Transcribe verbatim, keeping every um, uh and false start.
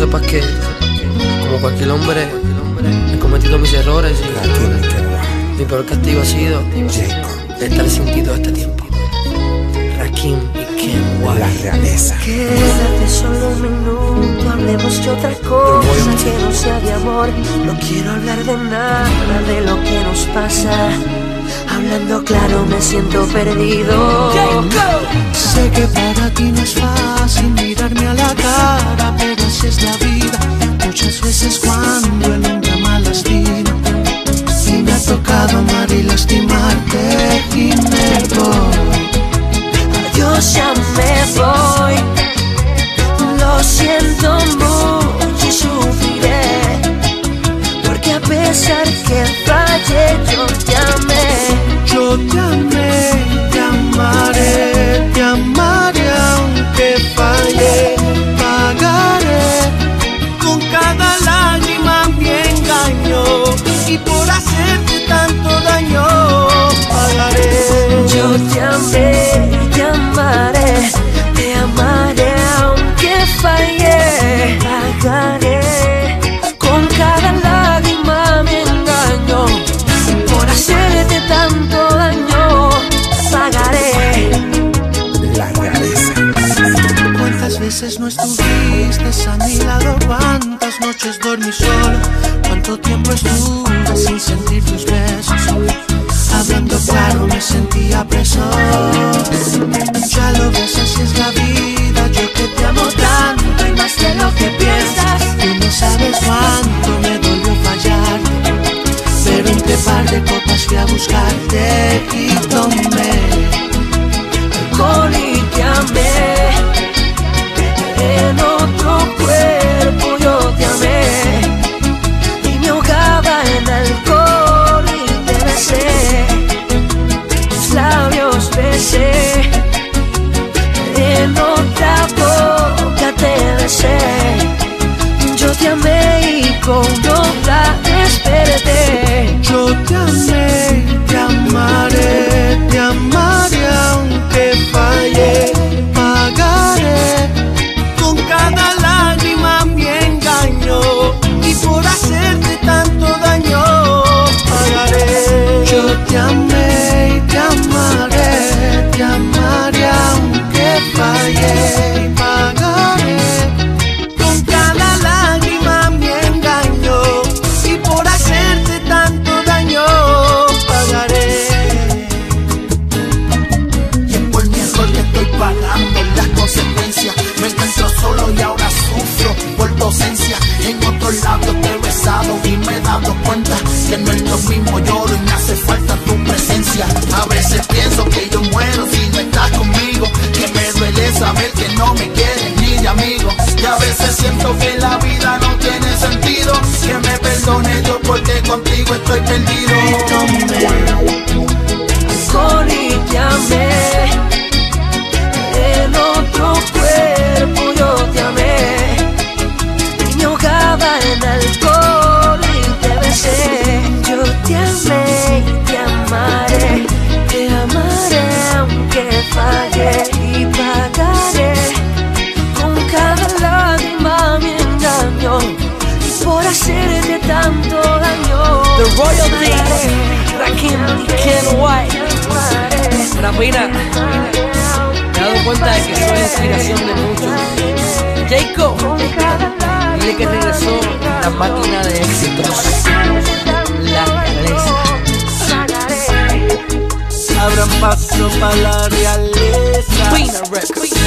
sepas que, como cualquier hombre, he cometido mis errores y mi peor castigo ha sido estar sin ti todo este tiempo. Rakim y Ken White, la realeza. Quédate solo un minuto, hablemos de otra cosa que no sea de amor. No quiero hablar de nada de lo que nos pasa. Hablando claro me siento perdido. Sé que para ti no es fácil mirarme a la cara, pero así es la vida. Muchas veces cuando el hombre ama lastima, y me ha tocado amar y lastimarte, y me voy. Adiós, ya me voy. Lo siento mucho y sufriré, porque a pesar que fallé yo te amé. Yo te amé, te amaré, te amaré aunque fallé. Pagaré con cada lágrima mi engaño, y por hacerte tanto daño pagaré. Yo te amé, te amaré, te amaré aunque fallé. Pagaré con cada lágrima mi engaño, por hacerte tanto daño pagaré. La realeza. ¿Cuántas veces no estuviste a mi lado? ¿Cuántas noches dormí solo? ¿Cuánto tiempo estuve sin sentir tus besos? Hablando claro me sentía preso. Ya lo ves, así es la vida. Yo que te amo tanto y más de lo que piensas. Tú no sabes cuánto me dolió fallarte, pero entre par de copas fui a buscarte y tomé alcohol y te amé. En otro cuerpo yo te amé, y me ahogaba en alcohol y te besé. Tus labios besé, en otra boca te besé. Yo te amé y con otra desperté. Yo te amé, te amaré, te amaré aunque fallé. Pagaré con cada lágrima mi engaño, y por hacerte tanto daño pagaré. Yo te amé y te amaré, te amaré aunque fallé. Pagaré con cada lágrima mi engaño, y por hacerte tanto daño pagaré. Y es por mi error que estoy pagando las consecuencias. Me encuentro solo y ahora sufro por tu ausencia. En otros labios te he besado y me he dado cuenta que no es lo mismo, lloro y me hace falta tu presencia. A veces pienso que yo muero si no estás conmigo, que me duele saber que no me quieres ni de amigo. Y a veces siento que la vida no tiene sentido, que me perdone yo porque contigo estoy perdido. Alcohol y te amé, en otro cuerpo yo te amé, y me ahogaba en alcohol y te besé. Yo te amé y te amaré, te amaré aunque fallé, y pagaré con cada lágrima mi engaño, y por hacerte tanto daño. The Royalty, Rakim y Ken White. Rapina, me he dado cuenta de que soy la inspiración de muchos. Jacob, dile que regresó la máquina de éxitos, la realeza. Abran paso para la realeza. Pina Records.